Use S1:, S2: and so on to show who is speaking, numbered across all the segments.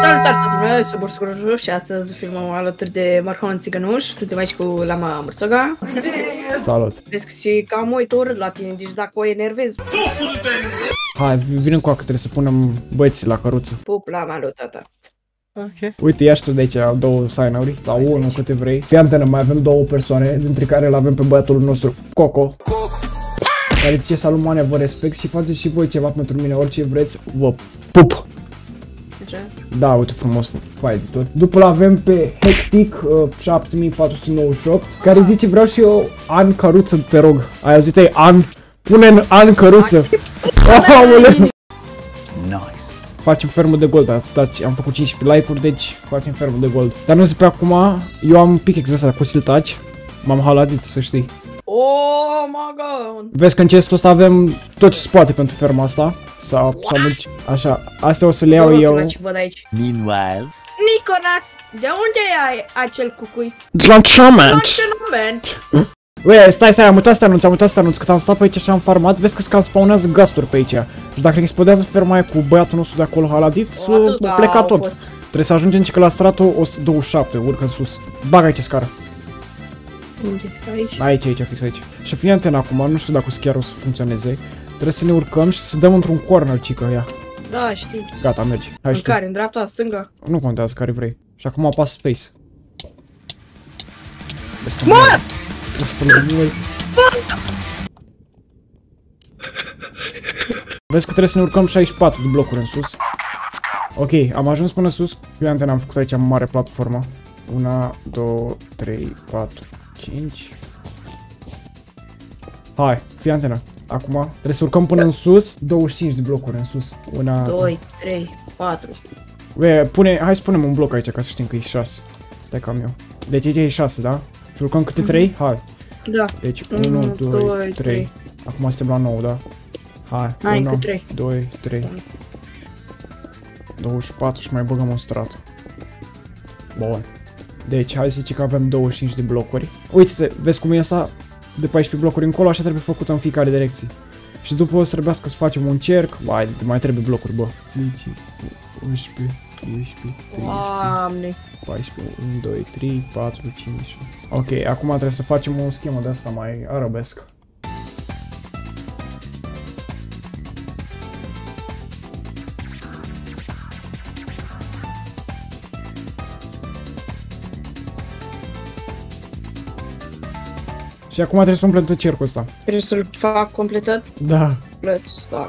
S1: Salutare tuturor, eu sunt Borscuroșu și astăzi filmăm alături de Marcon Țigănuș. Suntem aici cu Lama Mărțoga.
S2: Salut!
S1: Vezi că și cam uit urât la tine, deci dacă o enervezi...
S2: Hai, vină cu că trebuie să punem băieții la căruță.
S1: Pup la malul tata.
S2: Ok. Uite, ia și tu de aici două sign-uri, sau unul câte vrei. Fii antenă, mai avem două persoane, dintre care îl avem pe băiatul nostru, Coco. Care zice salut mane, vă respect și faceți și voi ceva pentru mine, orice vreți, vă pup!
S1: Așa?
S2: Da, uite frumos, fai de tot. După l-avem pe Hectic 7498, care zice vreau și eu an căruță, te rog. Ai auzit ei? An? Pune-n an căruță! Aoleu! Facem fermă de gold, am făcut 15 like-uri, deci facem fermă de gold. Dar nu zic pe acum, eu am pickaxe ăsta cu siltaci, m-am haladit, să știi.
S1: Oh my god!
S2: Vezi că în chestul ăsta avem tot ce se poate pentru ferma asta. Sau mulți, așa, astea o să le iau eu.
S3: Meanwhile...
S1: Nicolas, de unde ai acel cucui?
S2: De la antrenament!
S1: Antrenament!
S2: Ue, stai, am mutat să anunț, cât am stat pe aici și am farmat, vezi că cam spawnează gasturi pe aici. Și dacă explodează ferma aia cu băiatul nostru de acolo haladit, să pleca tot. Trebuie să ajungem că la stratul 127, urcă în sus. Bagă aici scara.
S1: Unde? Aici?
S2: Aici, fix aici. Și fii antena acum, nu știu dacă chiar o să funcționeze. Trebuie să ne urcăm și să dăm într-un corner, cică, ia.
S1: Da, știu.
S2: Gata, mergi. Hai,
S1: în care? În dreapta, stânga?
S2: Nu contează care vrei. Și acum apasă space.
S1: Mor!
S2: Vezi că trebuie să ne urcăm 64 de blocuri în sus. Ok, am ajuns până sus. Eu antena am făcut aici o mare platformă. 1, 2, 3, 4, 5. Hai, fii antena. Acum trebuie să urcăm până în sus. 25 de blocuri în sus. 1,
S1: 2, 3, 4.
S2: Hai să punem un bloc aici ca să știm că e 6. Stai cam eu. Deci aici e 6, da? Și urcăm câte 3? Hai.
S1: Da.
S2: Deci 1, 2, 3. Acum suntem la 9, da? Hai, 1, 2, 3. 24 și mai băgăm un strat. Bun. Deci hai să zice că avem 25 de blocuri. Uite-te, vezi cum e asta? De 14 blocuri încolo, așa trebuie făcută în fiecare direcție. Și după o să trebuiască să facem un cerc. Mai trebuie blocuri, bă. 10, 11, 12, 13, 14, 1, 2, 3, 4, 5, 6. Ok, acum trebuie să facem o schemă de asta mai arabesc. Și acum trebuie să umplem tot cercul ăsta.
S1: Trebuie să-l fac completat?
S2: Da.
S1: Let's start.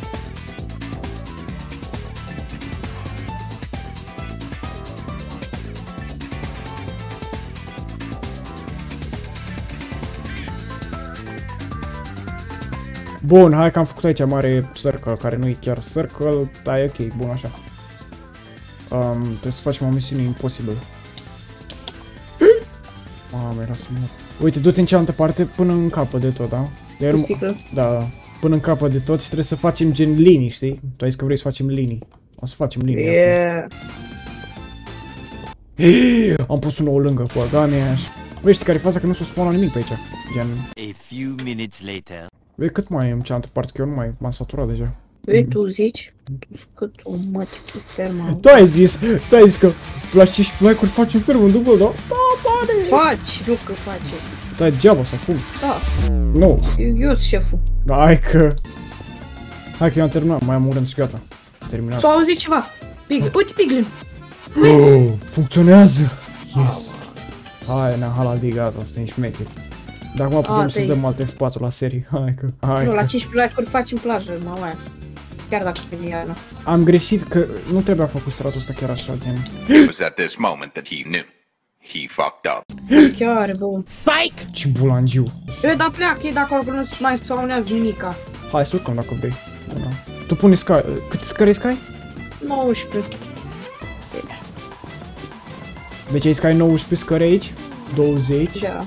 S2: Bun, hai că am făcut aici mare circle, care nu e chiar circle, dar e ok, bun așa. Trebuie să facem o misiune imposibilă. Mamă, era să mor. Uite, du-te în cealaltă parte până în capăt de tot, da? Da, până în capăt de tot și trebuie să facem gen linii, știi? Tu ai zis că vrei să facem linii. O să facem linii.
S1: Yeah.
S2: Am pus un nou lângă, băga mea. Băi, știi care e faza? Că nu s-o spawna nimic pe aici. Gen...
S3: A few minutes later.
S2: Băi, cât mai e în cealaltă parte? Că eu nu mai m-am saturat deja.
S1: Băi, tu zici? Cât o mătică fermă.
S2: Tu ai zis că la 15 like-uri facem fermă în dublu, da? Da, pare!
S1: Faci, nu că face.
S2: Da, degeaba sau cum?
S1: Da.
S2: Nu.
S1: Eu sunt șeful.
S2: Da, hai că eu am terminat, mai am un rând și gata. Terminat.
S1: S-a auzit ceva. Uite Piglin.
S2: Funcționează. Yes. Hai, ne-am halat gata, suntem șmecheri. Dar acum putem să dăm alte F4 la serii. Hai că.
S1: Nu, la 15 like-uri facem plajă, mamaia. Chiar dacă vine iarna.
S2: Am greșit că nu trebuia făcut stratul ăsta chiar așa, gen.
S4: It was at this moment that he knew. He fucked up.
S1: Chiar, bă.
S2: Psych! Ce bulangiu.
S1: Eu, dar pleacă, e de acolo că nu mai spawnează nimica.
S2: Hai să urcăm dacă vrei. Da. Tu pune scări. Câte scări ai scai?
S1: 19.
S2: Deci ai scai 19 scări aici? 20.
S1: Da.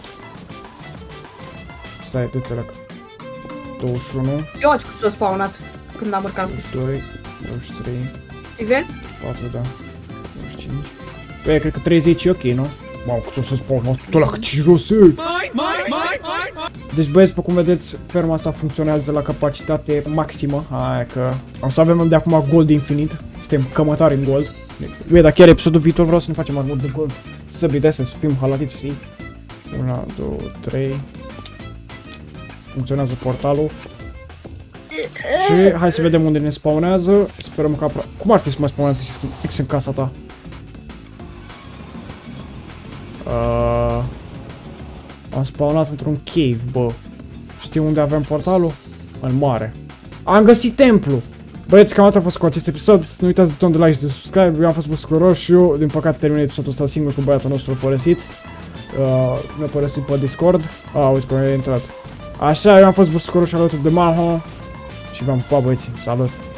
S2: Stai, du-te la 21.
S1: Eu ați cât s-a spawnat când am urcat sus.
S2: 2, 23.
S1: Îi vezi?
S2: 4, da. 25. Băi, cred că 30 e ok, nu? Mamă, cât o să spawn tot la cât ce jos e! Deci băieți, pe cum vedeți, ferma asta funcționează la capacitate maximă. Hai că... O să avem de acum gold infinit. Suntem cămătari în gold. Băi, dar chiar episodul viitor vreau să ne facem armuri de gold. Să bidese, să fim halatiți, știi? 1, 2, 3. Funcționează portalul. Și hai să vedem unde ne spawnează. Sperăm că cum ar fi să mă spawnez fix în casa ta? Am spawnat într-un cave, bă. Știi unde avem portalul? În mare. Am găsit templu! Băieți, cam atât a fost cu acest episod. Nu uitați butonul de like și de subscribe. Eu am fost Buscu Roșu. Din păcate termin episodul ăsta singur cu băiatul nostru părăsit. Mi-a părăsit pe Discord. Uite cum a intrat. Așa, eu am fost Buscu Roșu alături de Maho. Și v-am pupat, băieți. Salut!